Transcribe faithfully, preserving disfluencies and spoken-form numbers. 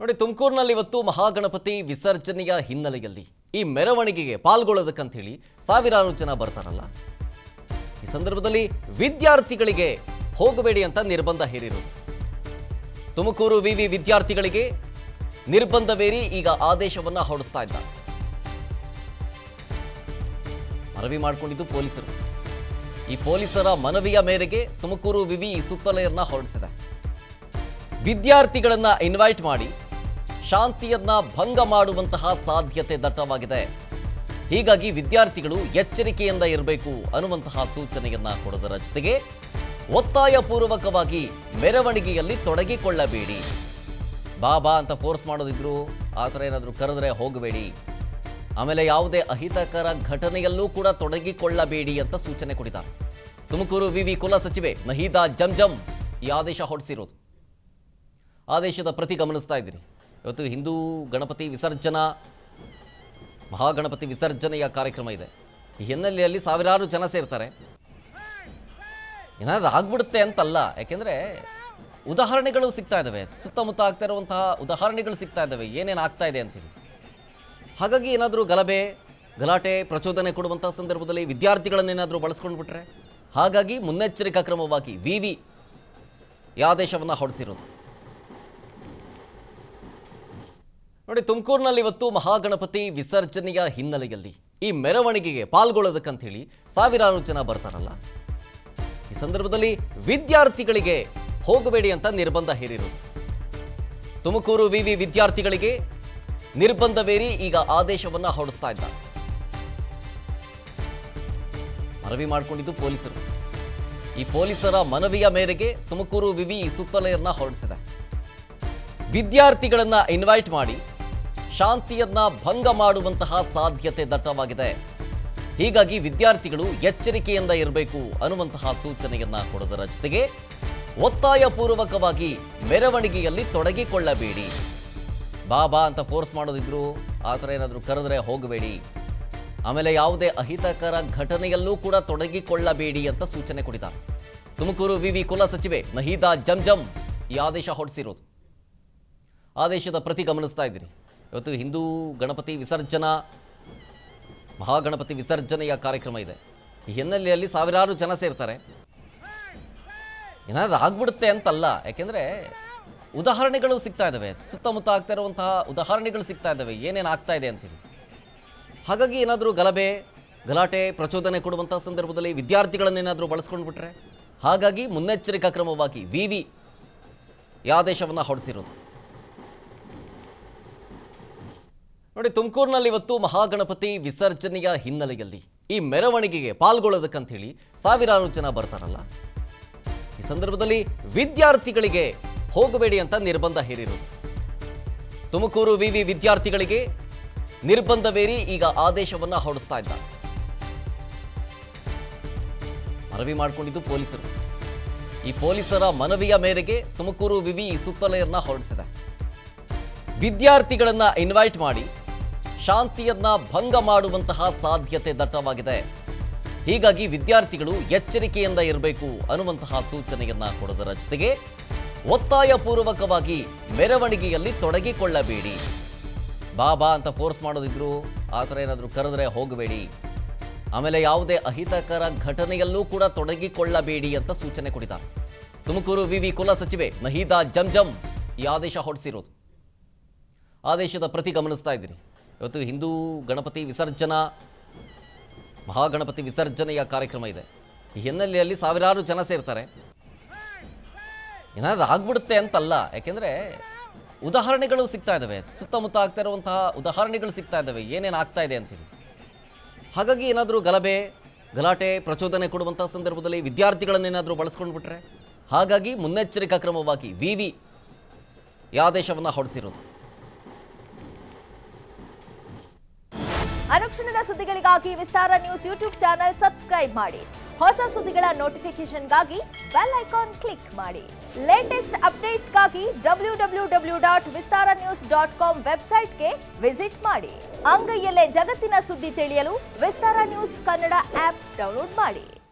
ನೋಡಿ, ತುಮಕೂರಿನಲ್ಲಿ ಇವತ್ತು ಮಹಾಗಣಪತಿ ವಿಸರ್ಜನೆಯ ಹಿನ್ನೆಲೆಯಲ್ಲಿ ಈ ಮೆರವಣಿಗೆಗೆ ಪಾಲ್ಗೊಳ್ಳೋದಕ್ಕಂತ ಹೇಳಿ ಸಾವಿರಾರು ಜನ ಬರ್ತಾರಲ್ಲ. ಈ ಸಂದರ್ಭದಲ್ಲಿ ವಿದ್ಯಾರ್ಥಿಗಳಿಗೆ ಹೋಗಬೇಡಿ ಅಂತ ನಿರ್ಬಂಧ ಹೇರಿರೋದು. ತುಮಕೂರು ವಿವಿ ವಿದ್ಯಾರ್ಥಿಗಳಿಗೆ ನಿರ್ಬಂಧವೇರಿ ಈಗ ಆದೇಶವನ್ನ ಹೊರಡಿಸ್ತಾ ಇದ್ದಾರೆ. ಮನವಿ ಮಾಡಿಕೊಂಡಿದ್ದು ಪೊಲೀಸರು. ಈ ಪೊಲೀಸರ ಮನವಿಯ ಮೇರೆಗೆ ತುಮಕೂರು ವಿವಿ ಈ ಸುತ್ತೋಲೆಯನ್ನ ಹೊರಡಿಸಿದೆ. ವಿದ್ಯಾರ್ಥಿಗಳನ್ನ ಇನ್ವೈಟ್ ಮಾಡಿ ಶಾಂತಿಯನ್ನ ಭಂಗ ಮಾಡುವಂತಹ ಸಾಧ್ಯತೆ ದಟ್ಟವಾಗಿದೆ. ಹೀಗಾಗಿ ವಿದ್ಯಾರ್ಥಿಗಳು ಎಚ್ಚರಿಕೆಯಿಂದ ಇರಬೇಕು ಅನ್ನುವಂತಹ ಸೂಚನೆಯನ್ನ ಕೊಡೋದರ ಜೊತೆಗೆ ಒತ್ತಾಯಪೂರ್ವಕವಾಗಿ ಮೆರವಣಿಗೆಯಲ್ಲಿ ತೊಡಗಿಕೊಳ್ಳಬೇಡಿ. ಬಾಬಾ ಅಂತ ಫೋರ್ಸ್ ಮಾಡೋದಿದ್ರು ಆ ಥರ ಏನಾದರೂ ಕರೆದ್ರೆ ಹೋಗಬೇಡಿ. ಆಮೇಲೆ ಯಾವುದೇ ಅಹಿತಕರ ಘಟನೆಯಲ್ಲೂ ಕೂಡ ತೊಡಗಿಕೊಳ್ಳಬೇಡಿ ಅಂತ ಸೂಚನೆ ಕೊಟ್ಟಿದ್ದಾರೆ. ತುಮಕೂರು ವಿವಿ ಕುಲ ಸಚಿವೆ ನಹೀದಾ ಜಂಜಂ ಈ ಆದೇಶ ಹೊರಡಿಸಿರೋದು. ಆದೇಶದ ಪ್ರತಿ ಗಮನಿಸ್ತಾ ಇದ್ದೀರಿ. ಇವತ್ತು ಹಿಂದೂ ಗಣಪತಿ ವಿಸರ್ಜನಾ ಮಹಾಗಣಪತಿ ವಿಸರ್ಜನೆಯ ಕಾರ್ಯಕ್ರಮ ಇದೆ. ಈ ಹಿನ್ನೆಲೆಯಲ್ಲಿ ಸಾವಿರಾರು ಜನ ಸೇರ್ತಾರೆ. ಏನಾದರೂ ಆಗ್ಬಿಡುತ್ತೆ ಅಂತಲ್ಲ, ಯಾಕೆಂದರೆ ಉದಾಹರಣೆಗಳು ಸಿಗ್ತಾ ಇದ್ದಾವೆ, ಸುತ್ತಮುತ್ತ ಆಗ್ತಾ ಇರುವಂತಹ ಉದಾಹರಣೆಗಳು ಸಿಗ್ತಾ ಇದ್ದಾವೆ ಏನೇನು ಆಗ್ತಾ ಇದೆ ಅಂತೇಳಿ. ಹಾಗಾಗಿ ಏನಾದರೂ ಗಲಭೆ ಗಲಾಟೆ ಪ್ರಚೋದನೆ ಕೊಡುವಂಥ ಸಂದರ್ಭದಲ್ಲಿ ವಿದ್ಯಾರ್ಥಿಗಳನ್ನೇನಾದರೂ ಬಳಸ್ಕೊಂಡು ಬಿಟ್ರೆ, ಹಾಗಾಗಿ ಮುನ್ನೆಚ್ಚರಿಕಾ ಕ್ರಮವಾಗಿ ವಿವಿ ಈ ಆದೇಶವನ್ನು ಹೊರಡಿಸಿರೋದು. ನೋಡಿ, ತುಮಕೂರಿನಲ್ಲಿ ಇವತ್ತು ಮಹಾಗಣಪತಿ ವಿಸರ್ಜನೆಯ ಹಿನ್ನೆಲೆಯಲ್ಲಿ ಈ ಮೆರವಣಿಗೆಗೆ ಪಾಲ್ಗೊಳ್ಳೋದಕ್ಕಂತ ಹೇಳಿ ಸಾವಿರಾರು ಜನ ಬರ್ತಾರಲ್ಲ. ಈ ಸಂದರ್ಭದಲ್ಲಿ ವಿದ್ಯಾರ್ಥಿಗಳಿಗೆ ಹೋಗಬೇಡಿ ಅಂತ ನಿರ್ಬಂಧ ಹೇರಿರೋದು. ತುಮಕೂರು ವಿವಿ ವಿದ್ಯಾರ್ಥಿಗಳಿಗೆ ನಿರ್ಬಂಧವೇರಿ ಈಗ ಆದೇಶವನ್ನ ಹೊರಡಿಸ್ತಾ ಇದ್ದಾರೆ. ಮನವಿ ಮಾಡಿಕೊಂಡಿದ್ದು ಪೊಲೀಸರು. ಈ ಪೊಲೀಸರ ಮನವಿಯ ಮೇರೆಗೆ ತುಮಕೂರು ವಿವಿ ಈ ಸುತ್ತೋಲೆಯನ್ನ ಹೊರಡಿಸಿದೆ. ವಿದ್ಯಾರ್ಥಿಗಳನ್ನ ಇನ್ವೈಟ್ ಮಾಡಿ ಶಾಂತಿಯನ್ನ ಭಂಗ ಮಾಡುವಂತಹ ಸಾಧ್ಯತೆ ದಟ್ಟವಾಗಿದೆ. ಹೀಗಾಗಿ ವಿದ್ಯಾರ್ಥಿಗಳು ಎಚ್ಚರಿಕೆಯಿಂದ ಇರಬೇಕು ಅನ್ನುವಂತಹ ಸೂಚನೆಯನ್ನ ಕೊಡೋದರ ಜೊತೆಗೆ ಒತ್ತಾಯಪೂರ್ವಕವಾಗಿ ಮೆರವಣಿಗೆಯಲ್ಲಿ ತೊಡಗಿಕೊಳ್ಳಬೇಡಿ. ಬಾಬಾ ಅಂತ ಫೋರ್ಸ್ ಮಾಡೋದಿದ್ರು ಆ ಥರ ಏನಾದರೂ ಕರೆದ್ರೆ ಹೋಗಬೇಡಿ. ಆಮೇಲೆ ಯಾವುದೇ ಅಹಿತಕರ ಘಟನೆಯಲ್ಲೂ ಕೂಡ ತೊಡಗಿಕೊಳ್ಳಬೇಡಿ ಅಂತ ಸೂಚನೆ ಕೊಟ್ಟಿದ್ದಾರೆ. ತುಮಕೂರು ವಿವಿ ಕುಲ ಸಚಿವೆ ನಹೀದಾ ಜಂಜಂ ಈ ಆದೇಶ ಹೊರಡಿಸಿರೋದು. ಆದೇಶದ ಪ್ರತಿ ಗಮನಿಸ್ತಾ ಇದ್ದೀರಿ. ಇವತ್ತು ಹಿಂದೂ ಗಣಪತಿ ವಿಸರ್ಜನಾ ಮಹಾಗಣಪತಿ ವಿಸರ್ಜನೆಯ ಕಾರ್ಯಕ್ರಮ ಇದೆ. ಈ ಹಿನ್ನೆಲೆಯಲ್ಲಿ ಸಾವಿರಾರು ಜನ ಸೇರ್ತಾರೆ. ಏನಾದರೂ ಆಗ್ಬಿಡುತ್ತೆ ಅಂತಲ್ಲ, ಯಾಕೆಂದರೆ ಉದಾಹರಣೆಗಳು ಸಿಗ್ತಾ ಇದ್ದಾವೆ, ಸುತ್ತಮುತ್ತ ಆಗ್ತಾ ಇರುವಂತಹ ಉದಾಹರಣೆಗಳು ಸಿಗ್ತಾ ಇದ್ದಾವೆ ಏನೇನು ಆಗ್ತಾ ಇದೆ ಅಂತೇಳಿ. ಹಾಗಾಗಿ ಏನಾದರೂ ಗಲಭೆ ಗಲಾಟೆ ಪ್ರಚೋದನೆ ಕೊಡುವಂಥ ಸಂದರ್ಭದಲ್ಲಿ ವಿದ್ಯಾರ್ಥಿಗಳನ್ನೇನಾದರೂ ಬಳಸ್ಕೊಂಡು ಬಿಟ್ರೆ, ಹಾಗಾಗಿ ಮುನ್ನೆಚ್ಚರಿಕಾ ಕ್ರಮವಾಗಿ ವಿವಿ ಈ ಆದೇಶವನ್ನು ಹೊರಡಿಸಿರೋದು. ನೋಡಿ, ತುಮಕೂರಿನಲ್ಲಿ ಇವತ್ತು ಮಹಾಗಣಪತಿ ವಿಸರ್ಜನೆಯ ಹಿನ್ನೆಲೆಯಲ್ಲಿ ಈ ಮೆರವಣಿಗೆಗೆ ಪಾಲ್ಗೊಳ್ಳೋದಕ್ಕಂತ ಹೇಳಿ ಸಾವಿರಾರು ಜನ ಬರ್ತಾರಲ್ಲ. ಈ ಸಂದರ್ಭದಲ್ಲಿ ವಿದ್ಯಾರ್ಥಿಗಳಿಗೆ ಹೋಗಬೇಡಿ ಅಂತ ನಿರ್ಬಂಧ ಹೇರಿರೋದು. ತುಮಕೂರು ವಿವಿ ವಿದ್ಯಾರ್ಥಿಗಳಿಗೆ ನಿರ್ಬಂಧವೇರಿ ಈಗ ಆದೇಶವನ್ನ ಹೊರಡಿಸ್ತಾ ಇದ್ದಾರೆ. ಮನವಿ ಮಾಡಿಕೊಂಡಿದ್ದು ಪೊಲೀಸರು. ಈ ಪೊಲೀಸರ ಮನವಿಯ ಮೇರೆಗೆ ತುಮಕೂರು ವಿವಿ ಈ ಸುತ್ತೋಲೆಯನ್ನ ಹೊರಡಿಸಿದೆ. ವಿದ್ಯಾರ್ಥಿಗಳನ್ನ ಇನ್ವೈಟ್ ಮಾಡಿ ಶಾಂತಿಯನ್ನ ಭಂಗ ಮಾಡುವಂತಹ ಸಾಧ್ಯತೆ ದಟ್ಟವಾಗಿದೆ. ಹೀಗಾಗಿ ವಿದ್ಯಾರ್ಥಿಗಳು ಎಚ್ಚರಿಕೆಯಿಂದ ಇರಬೇಕು ಅನ್ನುವಂತಹ ಸೂಚನೆಯನ್ನ ಕೊಡೋದರ ಜೊತೆಗೆ ಒತ್ತಾಯಪೂರ್ವಕವಾಗಿ ಮೆರವಣಿಗೆಯಲ್ಲಿ ತೊಡಗಿಕೊಳ್ಳಬೇಡಿ. ಬಾಬಾ ಅಂತ ಫೋರ್ಸ್ ಮಾಡೋದಿದ್ರು ಆ ಥರ ಏನಾದರೂ ಕರೆದ್ರೆ ಹೋಗಬೇಡಿ. ಆಮೇಲೆ ಯಾವುದೇ ಅಹಿತಕರ ಘಟನೆಯಲ್ಲೂ ಕೂಡ ತೊಡಗಿಕೊಳ್ಳಬೇಡಿ ಅಂತ ಸೂಚನೆ ಕೊಟ್ಟಿದ್ದಾರೆ. ತುಮಕೂರು ವಿವಿ ಕುಲ ಸಚಿವೆ ನಹೀದಾ ಜಂಜಂ ಈ ಆದೇಶ ಹೊರಡಿಸಿರೋದು. ಆದೇಶದ ಪ್ರತಿ ಗಮನಿಸ್ತಾ ಇದ್ದೀರಿ. ಇವತ್ತು ಹಿಂದೂ ಗಣಪತಿ ವಿಸರ್ಜನಾ ಮಹಾಗಣಪತಿ ವಿಸರ್ಜನೆಯ ಕಾರ್ಯಕ್ರಮ ಇದೆ. ಈ ಹಿನ್ನೆಲೆಯಲ್ಲಿ ಸಾವಿರಾರು ಜನ ಸೇರ್ತಾರೆ. ಏನಾದರೂ ಆಗ್ಬಿಡುತ್ತೆ ಅಂತಲ್ಲ, ಯಾಕೆಂದರೆ ಉದಾಹರಣೆಗಳು ಸಿಗ್ತಾ ಇದ್ದಾವೆ, ಸುತ್ತಮುತ್ತ ಆಗ್ತಾ ಇರುವಂತಹ ಉದಾಹರಣೆಗಳು ಸಿಗ್ತಾ ಇದ್ದಾವೆ ಏನೇನು ಆಗ್ತಾ ಇದೆ ಅಂತೇಳಿ. ಹಾಗಾಗಿ ಏನಾದರೂ ಗಲಭೆ ಗಲಾಟೆ ಪ್ರಚೋದನೆ ಕೊಡುವಂಥ ಸಂದರ್ಭದಲ್ಲಿ ವಿದ್ಯಾರ್ಥಿಗಳನ್ನೇನಾದರೂ ಬಳಸ್ಕೊಂಡು ಬಿಟ್ರೆ, ಹಾಗಾಗಿ ಮುನ್ನೆಚ್ಚರಿಕಾ ಕ್ರಮವಾಗಿ ವಿವಿ ಈ ಆದೇಶವನ್ನು ಹೊರಡಿಸಿರೋದು. ಅನುಕ್ಷಣದ ಸುದ್ದಿಗಳಿಗಾಗಿ Vistara news YouTube channel subscribe ಮಾಡಿ. ಹೊಸ ಸುದ್ದಿಗಳ ನೋಟಿಫಿಕೇಶನ್ಗಾಗಿ ಬೆಲ್ ಐಕಾನ್ ಕ್ಲಿಕ್ ಮಾಡಿ. ಲೇಟೆಸ್ಟ್ ಅಪ್ಡೇಟ್ಸ್ಗಾಗಿ W W W dot Vistara news dot com ವೆಬ್ಸೈಟ್ಗೆ ವಿಸಿಟ್ ಮಾಡಿ. ಅಂಗೈಯಲ್ಲೇ ಜಗತ್ತಿನ ಸುದ್ದಿ ತಿಳಿಯಲು Vistara news Kannada app download ಮಾಡಿ.